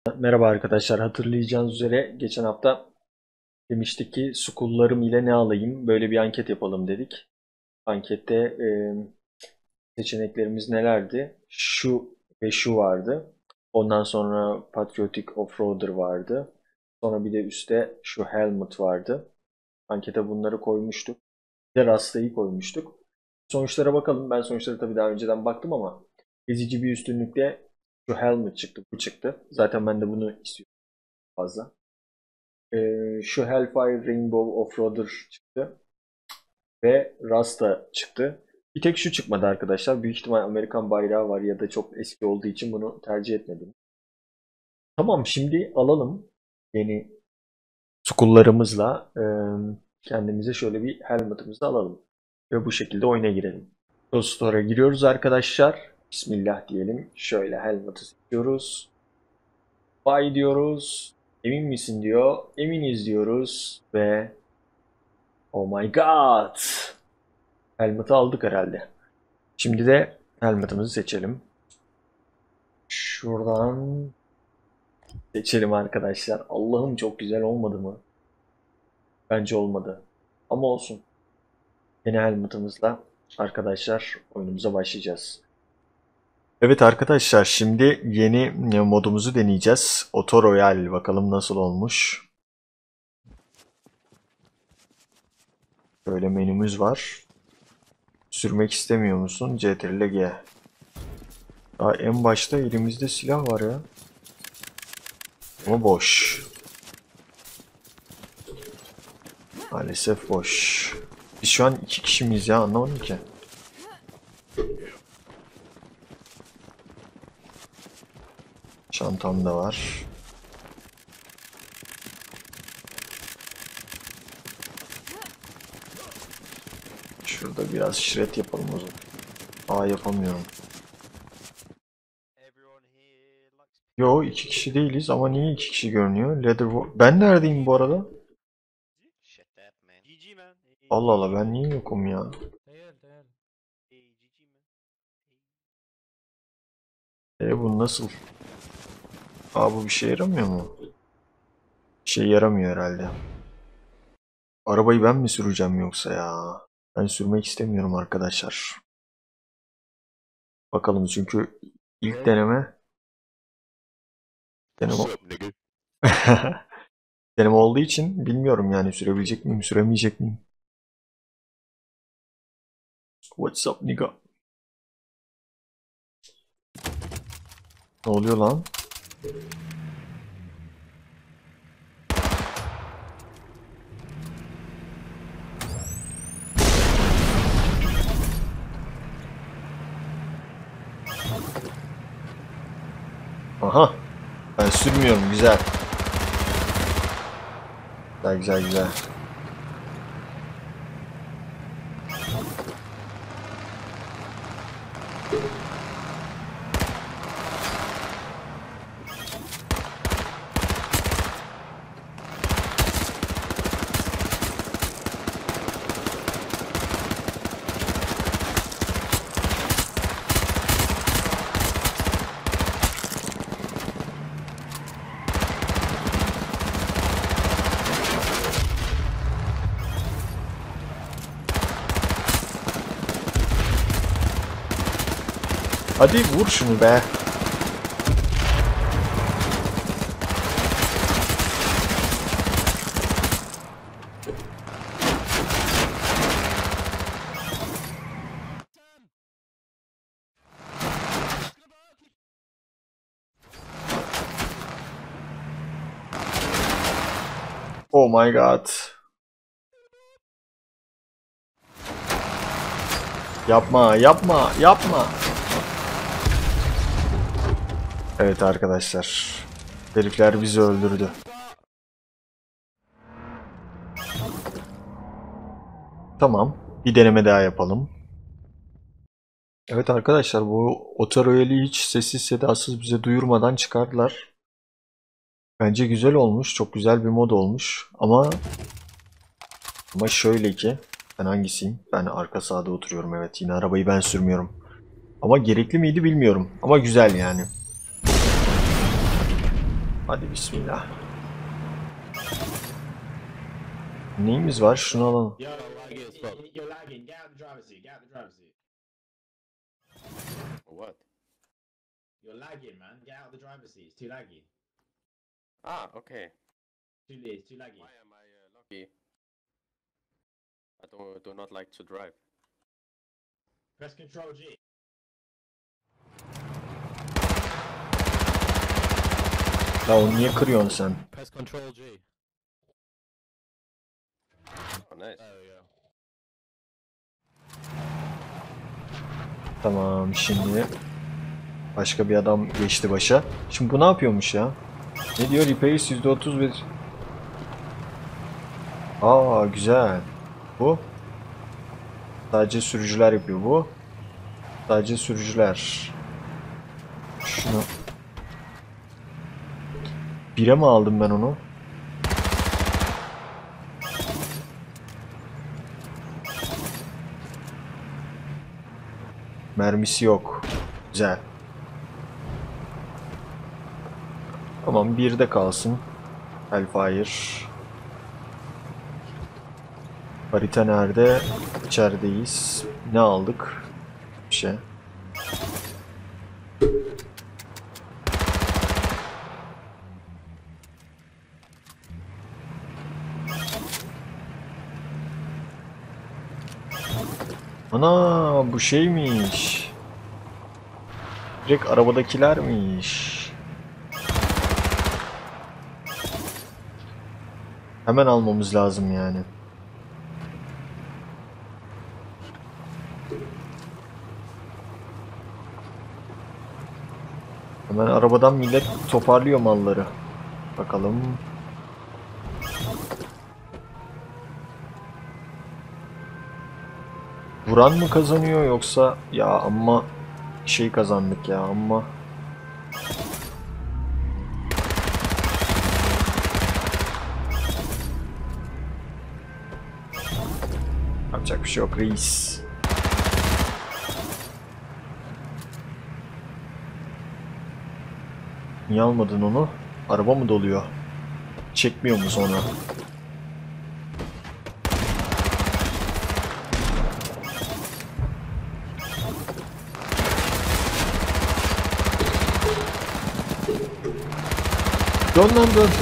Merhaba arkadaşlar. Hatırlayacağınız üzere geçen hafta demiştik ki school'larım ile ne alayım? Böyle bir anket yapalım dedik. Ankette seçeneklerimiz nelerdi? Şu ve şu vardı. Ondan sonra Patriotic Offroader vardı. Sonra bir de üstte şu Helmet vardı. Ankete bunları koymuştuk. Bir de Rasta'yı koymuştuk. Sonuçlara bakalım. Ben sonuçlara tabii daha önceden baktım ama ezici bir üstünlükle şu Helmet çıktı, bu çıktı. Zaten ben de bunu istiyorum fazla. Şu Hellfire Rainbow Offroader çıktı ve Rasta çıktı. Bir tek şu çıkmadı arkadaşlar. Büyük ihtimal Amerikan bayrağı var ya da çok eski olduğu için bunu tercih etmedim. Tamam, şimdi alalım yeni skullarımızla kendimize şöyle bir helmetimizi alalım. Ve bu şekilde oyuna girelim. Store'a giriyoruz arkadaşlar. Bismillah diyelim. Şöyle helmet'i seçiyoruz. Buy diyoruz. Emin misin diyor. Eminiz diyoruz ve oh my god. Helmet'i aldık herhalde. Şimdi de helmetimizi seçelim. Şuradan seçelim arkadaşlar. Allah'ım, çok güzel olmadı mı? Bence olmadı. Ama olsun. Yeni helmetimizle arkadaşlar oyunumuza başlayacağız. Evet arkadaşlar, şimdi yeni modumuzu deneyeceğiz. Auto Royale, bakalım nasıl olmuş. Böyle menümüz var. Sürmek istemiyor musun? CTRL G. Daha en başta elimizde silah var ya. Ama boş. Maalesef boş. Biz şu an iki kişi miyiz ya, anlamadım ki. Çantam da var. Şurada biraz şiret yapalım o zaman. Aa, yapamıyorum. Yo, iki kişi değiliz ama niye iki kişi görünüyor? Ben neredeyim bu arada? Allah Allah, ben niye yokum ya? Bu nasıl? Aa, bu bir şey yaramıyor mu? Bir şey yaramıyor herhalde. Arabayı ben mi süreceğim yoksa ya? Ben sürmek istemiyorum arkadaşlar. Bakalım, çünkü ilk deneme deneme olduğu için bilmiyorum yani, sürebilecek miyim, süremeyecek miyim? What's up nigga? Ne oluyor lan? Aha. Ben sürmüyorum, güzel. Güzel güzel güzel. Hadi vur şunu be. Oh my god. Yapma, yapma, yapma. Evet arkadaşlar. Herifler bizi öldürdü. Tamam. Bir deneme daha yapalım. Evet arkadaşlar, bu Auto Royale'i hiç sessiz sedasız bize duyurmadan çıkardılar. Bence güzel olmuş. Çok güzel bir mod olmuş. Ama şöyle ki, ben hangisiyim? Ben arka sağda oturuyorum, evet. Yine arabayı ben sürmüyorum. Ama gerekli miydi bilmiyorum. Ama güzel yani. Hadi bismillah. Neyimiz var? Şunu alalım. Yo, you're lagging. Get out the driver's seat. Get out the driver's seat. What? You're lagging, man. Get out the driver's seat. It's too laggy. Ah, okay. It's too laggy. Why am I lucky? I do not like to drive. Press Control G. Ya onu niye kırıyorsun sen? Press Control G. Oh, nice. There we go. Tamam, şimdi başka bir adam geçti başa. Şimdi bu ne yapıyormuş ya? Ne diyor? Repairs %31. Aa, güzel. Bu sadece sürücüler yapıyor bu. Sadece sürücüler. Şunu bire mi aldım ben onu? Mermisi yok. Güzel. Tamam, bir de kalsın. Hellfire. Harita nerede? İçerideyiz. Ne aldık? Bir şey. Ana, bu şeymiş. Direkt arabadakilermiş. Hemen almamız lazım yani. Hemen arabadan millet toparlıyor malları. Bakalım. Vuran mı kazanıyor yoksa ya amma şey kazandık ya amma. Yapacak bir şey yok reis. Niye almadın onu? Araba mı doluyor? Çekmiyor mu sonra? Dön lan dön.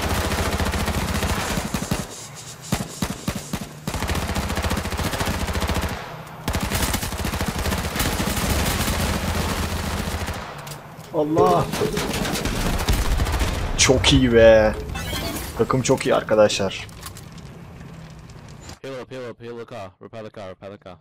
Allah. Çok iyi be. Takım çok iyi arkadaşlar. Heal up, heal up, heal the car. Repair the car, repair the car.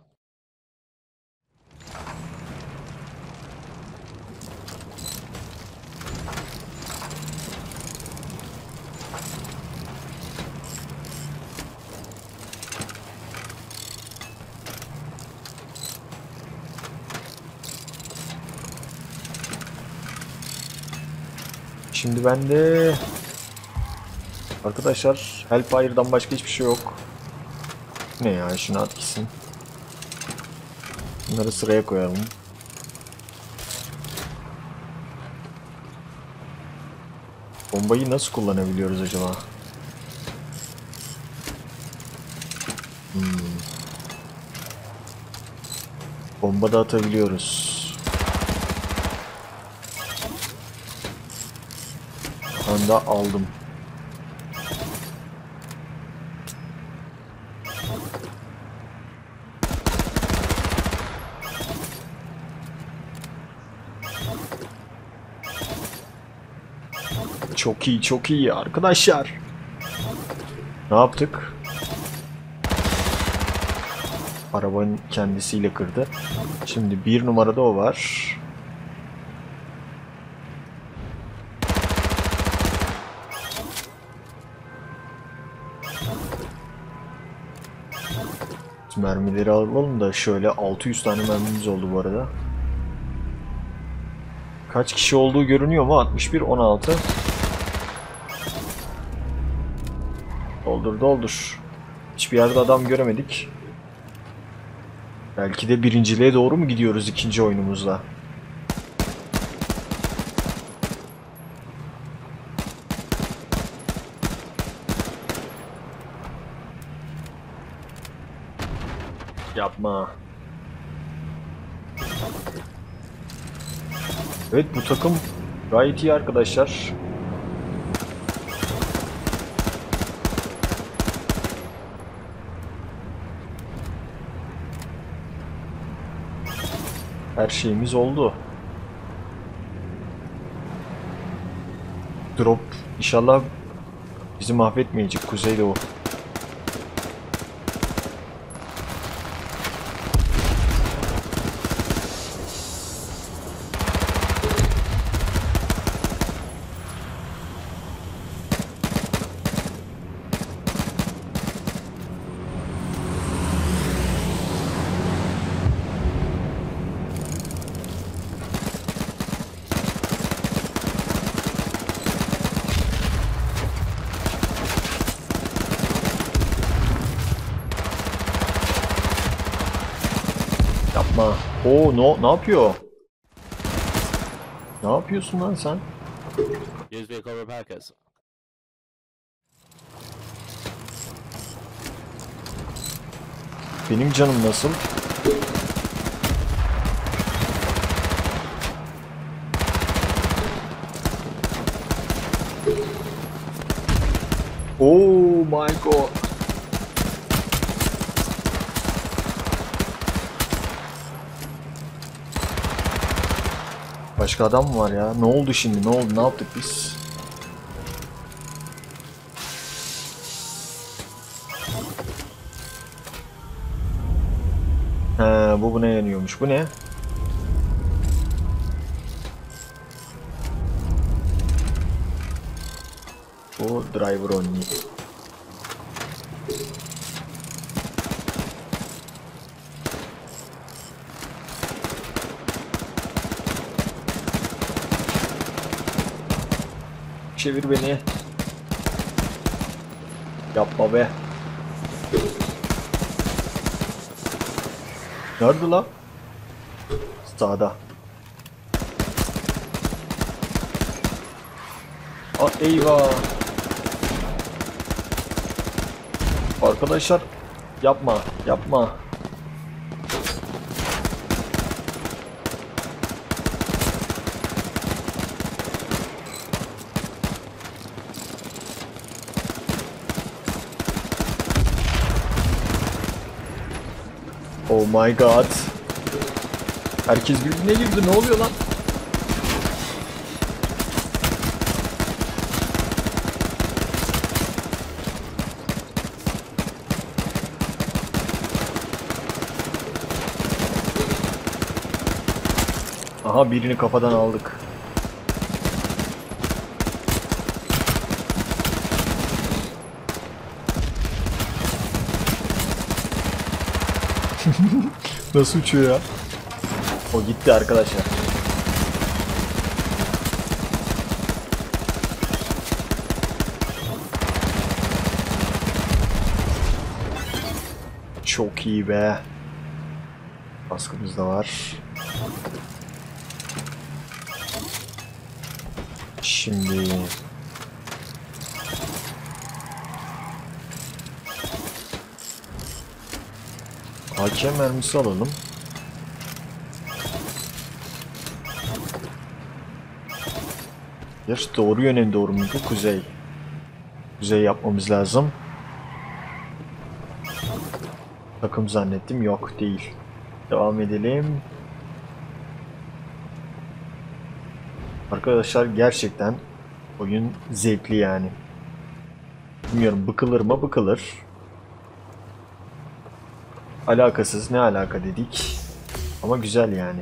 Şimdi bende arkadaşlar Hellfire'dan başka hiçbir şey yok. Ne ya, şunu at gitsin. Bunları sıraya koyalım. Bombayı nasıl kullanabiliyoruz acaba? Bomba da atabiliyoruz. Anda aldım. Çok iyi, çok iyi arkadaşlar. Ne yaptık? Arabanın kendisiyle kırdı. Şimdi bir numarada o var. Mermileri alalım da şöyle 600 tane mermimiz oldu bu arada. Kaç kişi olduğu görünüyor mu? 61, 16. Doldur doldur. Hiçbir yerde adam göremedik. Belki de birinciliğe doğru mu gidiyoruz ikinci oyunumuzda? Yapma. Evet, bu takım gayet iyi arkadaşlar. Her şeyimiz oldu. Drop inşallah bizi mahvetmeyecek, Kuzeydoğu. Yapma. Oo, ne yapıyor? Ne yapıyorsun lan sen? Use vehicle repair kits. Benim canım nasıl? Oh my god. Başka adam mı var ya? Ne oldu şimdi? Ne oldu? Ne yaptık biz? He, bu buna yanıyormuş. Bu ne? Bu driver only. Çevir beni. Yapma be. Nerede lan? Sağda. Eyvah. Arkadaşlar yapma. Oh my god. Herkes birbirine girdi. Ne oluyor lan? Aha, birini kafadan aldık. Nasıl uçuyor ya? O gitti arkadaşlar. Çok iyi be. Baskımız da var. Şimdi AK mermisi alalım. Gerçi doğru yöne doğru muydu? Kuzey. Kuzey yapmamız lazım. Takım zannettim. Yok, değil. Devam edelim. Arkadaşlar gerçekten oyun zevkli yani. Bilmiyorum, bıkılır mı? Bıkılır. Alakasız, ne alaka dedik. Ama güzel yani.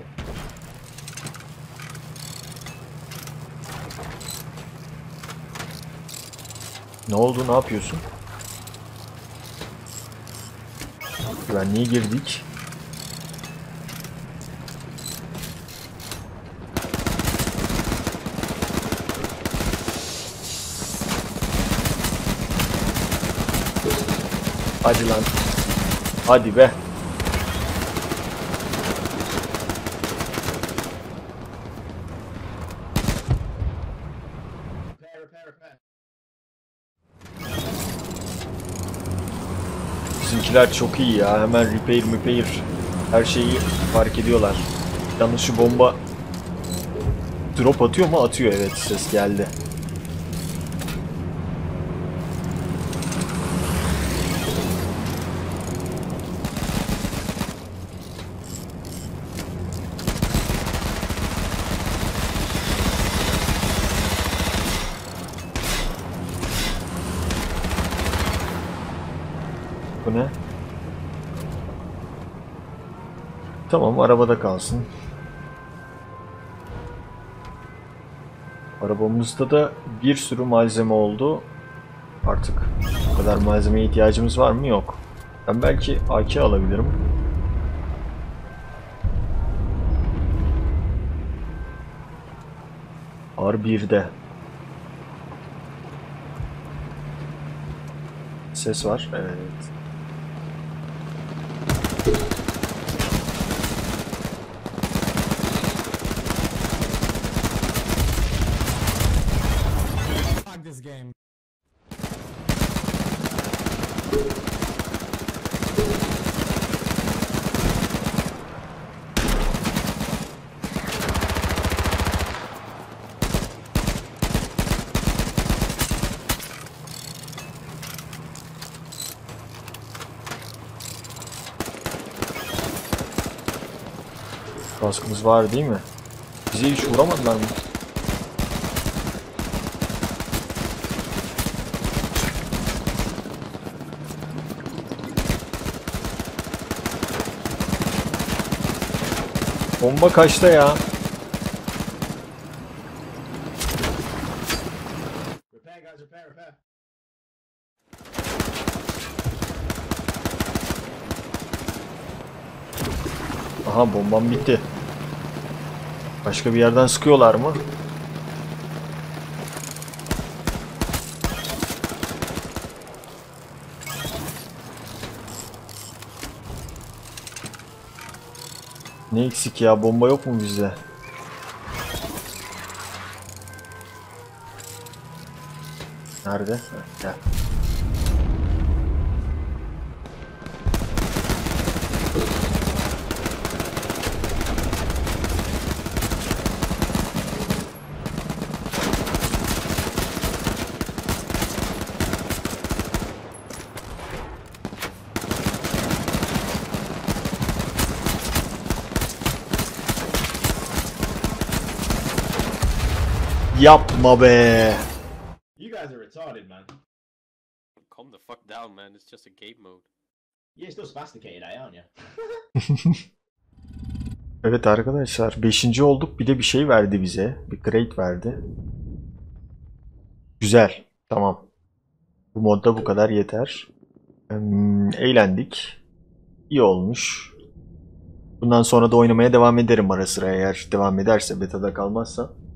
Ne oldu? Ne yapıyorsun? Güvenliğe girdik. Hadi lan. Hadi be. Repair. Bizimkiler çok iyi ya. Hemen repair her şeyi fark ediyorlar. Yalnız şu bomba drop atıyor mu? Atıyor, evet, ses geldi. Bu ne? Tamam, arabada kalsın. Arabamızda da bir sürü malzeme oldu. Artık bu kadar malzemeye ihtiyacımız var mı? Yok. Ben belki AK alabilirim. R1'de. Ses var. Evet. Fuck this game. Kaskımız var değil mi? Bize hiç vuramadılar mı? Bomba kaçta ya? Repair, guys, repair. Aha, bombam bitti. Başka bir yerden sıkıyorlar mı? Ne eksik ya? Bomba yok mu bizde? Nerede? Heh, gel. Yapma be. You guys are retarded, man. Calm the fuck down, man. It's just a game mode. You're still spasticated, aren't you? Evet arkadaşlar, 5. olduk. Bir de bir şey verdi bize. Bir crate verdi. Güzel. Tamam. Bu modda bu kadar yeter. Eğlendik. İyi olmuş. Bundan sonra da oynamaya devam ederim ara sıra, eğer devam ederse, betada kalmazsa.